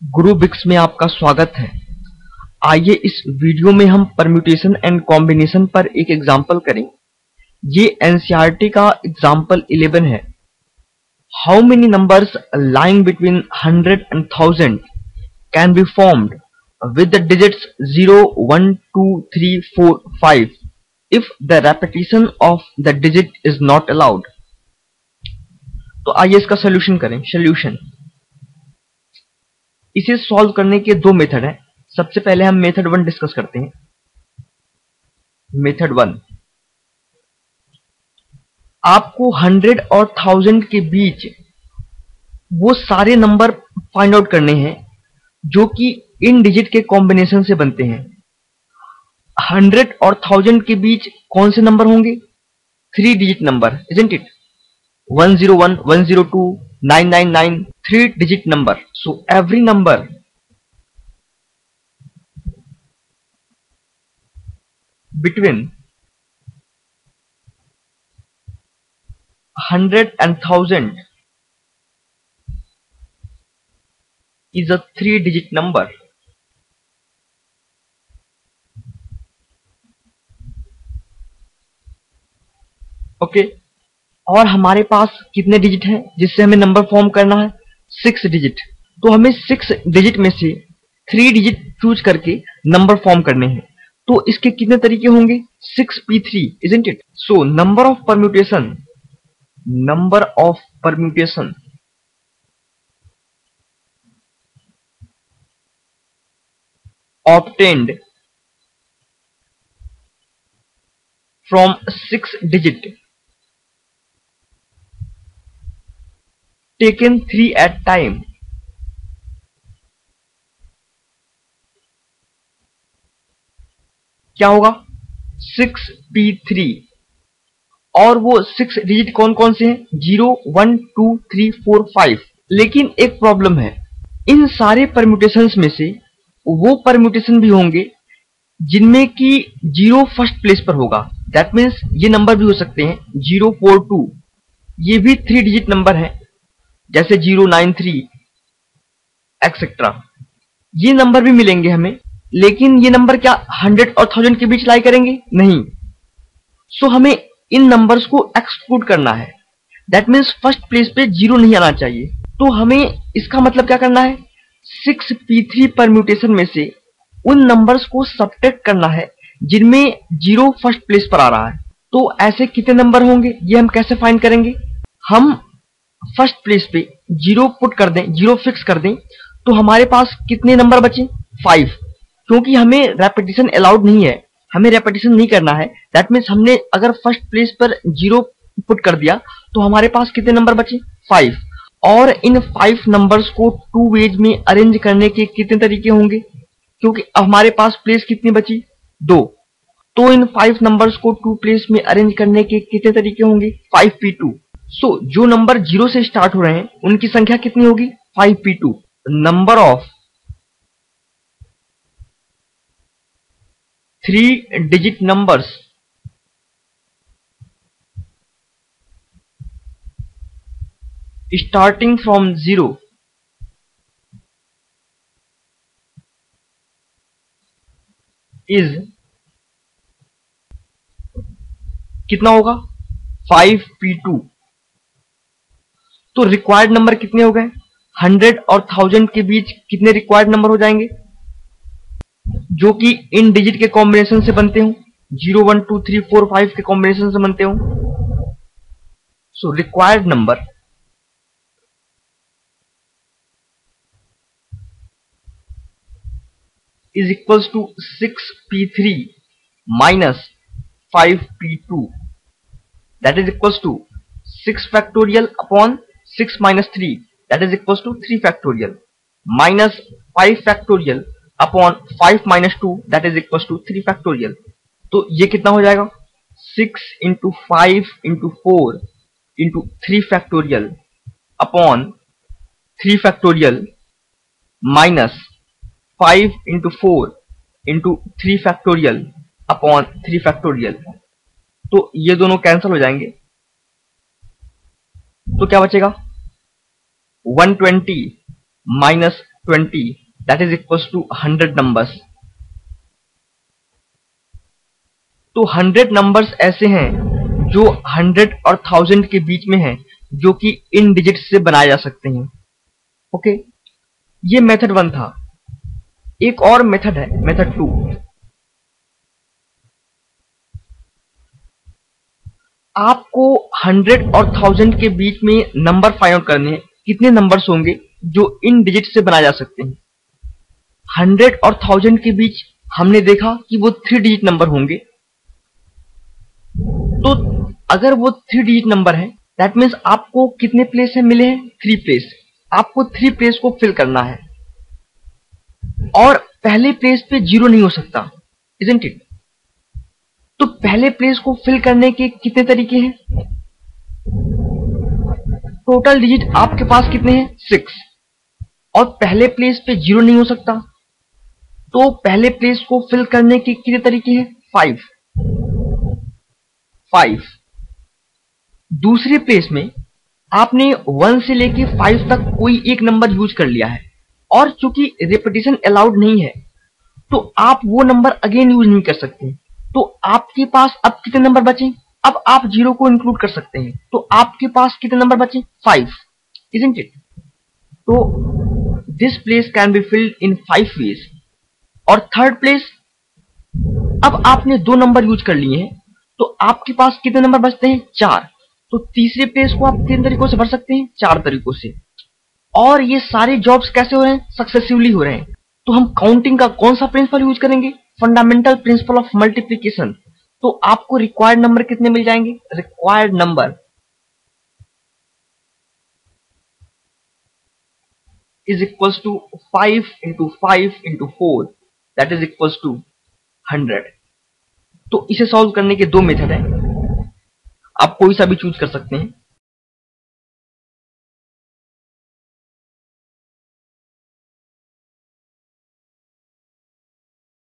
गुरु बिक्स में आपका स्वागत है। आइए इस वीडियो में हम परम्यूटेशन एंड कॉम्बिनेशन पर एक एग्जाम्पल करें। ये एनसीईआरटी का एग्जाम्पल 11 है। How many numbers lying between 100 and 1000 can be formed with the digits 0, 1, 2, 3, 4, 5 if the repetition of the digit is not allowed। तो आइए इसका सोल्यूशन करें। सोल्यूशन, इसे सॉल्व करने के दो मेथड हैं। सबसे पहले हम मेथड 1 डिस्कस करते हैं। मेथड 1, आपको 100 और 1000 के बीच वो सारे नंबर फाइंड आउट करने हैं जो कि इन डिजिट के कॉम्बिनेशन से बनते हैं। 100 और 1000 के बीच कौन से नंबर होंगे? 3 digit number, isn't it? 101, 102, 999, 3 digit number. So every number between 100 and 1000 is a 3-digit number। Okay, और हमारे पास कितने डिजिट हैं जिससे हमें नंबर फॉर्म करना है? 6 डिजिट। तो हमें 6 डिजिट में से 3 डिजिट चूज करके नंबर फॉर्म करने हैं। तो इसके कितने तरीके होंगे? 6p3, isn't it? So number of permutation obtained from 6 digit taken 3 at time क्या होगा? 6p3। और वो 6 डिजिट कौन कौन से हैं? 0, 1, 2, 3, 4, 5। लेकिन एक प्रॉब्लम है, इन सारे परम्यूटेशंस में से वो परम्यूटेशन भी होंगे जिनमें कि 0 फर्स्ट प्लेस पर होगा। दैट मीन्स ये नंबर भी हो सकते हैं 042, ये भी 3 डिजिट नंबर हैं, जैसे 093 एक्सेट्रा। ये नंबर भी मिलेंगे हमें, लेकिन ये नंबर क्या 100 और 1000 के बीच लाई करेंगे? नहीं। सो हमें इन नंबर्स को एक्सक्लूड करना है। दैट मीन्स फर्स्ट प्लेस पे 0 नहीं आना चाहिए। तो हमें इसका मतलब क्या करना है? 6p3 परम्यूटेशन में से उन नंबर्स को सब्ट्रैक्ट करना है जिनमें 0 फर्स्ट प्लेस पर आ रहा है। तो ऐसे कितने नंबर होंगे, ये हम कैसे फाइंड करेंगे? हम फर्स्ट प्लेस पे 0 पुट कर दें, 0 फिक्स कर दें, तो हमारे पास कितने नंबर बचे? 5। क्योंकि हमें रेपिटेशन अलाउड नहीं है, हमें रेपिटेशन नहीं करना है। दैट मीन्स हमने अगर फर्स्ट प्लेस पर 0 पुट कर दिया तो हमारे पास कितने नंबर बचे? 5। और इन 5 नंबर्स को 2 वेज में अरेंज करने के कितने तरीके होंगे? क्योंकि अब हमारे पास प्लेस कितनी बची? 2। तो इन 5 नंबर्स को 2 प्लेस में अरेंज करने के कितने तरीके होंगे? 5p2। सो जो नंबर 0 से स्टार्ट हो रहे हैं उनकी संख्या कितनी होगी? 5p2। Number of 3 digit numbers starting from 0 is कितना होगा? 5p2। तो रिक्वायर्ड नंबर कितने हो गए? 100 और 1000 के बीच कितने रिक्वायर्ड नंबर हो जाएंगे जो कि इन डिजिट के कॉम्बिनेशन से बनते हो? 0, 1, 2, 3, 4, 5 के कॉम्बिनेशन से बनते हो। So required number is equals to 6p3 minus 5p2, that is equals to 6 factorial upon 6 minus 3, that is equals to 3 factorial, minus 5 factorial upon 5 minus 2, that is equals to 3 factorial। तो ये कितना हो जाएगा? 6 into 5 into 4 into 3 factorial upon 3 factorial minus 5 into 4 into 3 factorial upon 3 factorial। तो ये दोनों cancel हो जाएंगे, तो क्या बचेगा? 120 minus 20 that is equals to 100 numbers. तो 100 नंबर्स ऐसे हैं जो 100 और 1000 के बीच में हैं, जो कि इन डिजिट से बनाए जा सकते हैं। ओके, ये मेथड 1 था। एक और मेथड है, मेथड 2। आपको 100 और 1000 के बीच में नंबर फाइंड आउट करने हैं, कितने नंबर्स होंगे जो इन डिजिट से बनाए जा सकते हैं। 100 और 1000 के बीच हमने देखा कि वो 3 डिजिट नंबर होंगे। तो अगर वो 3 डिजिट नंबर है, दैट मीन्स आपको कितने प्लेस है मिले हैं, 3 प्लेस। आपको 3 प्लेस को फिल करना है और पहले प्लेस पे 0 नहीं हो सकता, इजंट इट। तो पहले प्लेस को फिल करने के कितने तरीके हैं? टोटल डिजिट आपके पास कितने हैं, 6, और पहले प्लेस पे 0 नहीं हो सकता, तो पहले प्लेस को फिल करने के कितने तरीके हैं, 5। दूसरे प्लेस में आपने 1 से लेके 5 तक कोई एक नंबर यूज कर लिया है, और चूंकि रिपीटिशन अलाउड नहीं है, तो आप वो नंबर अगेन यूज नहीं कर सकते। तो आपके पास अब कितने नंबर बचे? अब आप 0 को इंक्लूड कर सकते हैं, तो आपके पास कितने नंबर बचे, 5, isn't it? तो this place can be filled in 5 ways. और थर्ड प्लेस, अब आपने 2 नंबर यूज कर लिए हैं, तो आपके पास कितने नंबर बचते हैं, 4। तो तीसरे पेज को आप 3 तरीकों से भर सकते हैं, 4 तरीकों से। और ये सारे जॉब्स कैसे हो रहे हैं, सक्सेसिवली हो रहे हैं। तो हम काउंटिंग का कौन सा प्रिंसिपल यूज करेंगे, फंडामेंटल प्रिंसिपल ऑफ मल्टीप्लीकेशन। तो आपको रिक्वायर्ड नंबर कितने मिल जाएंगे, required number is equals to 5 into 5 into 4 that is equals to 100। तो इसे सॉल्व करने के 2 मेथड हैं, आप कोई सा भी चूज कर सकते हैं।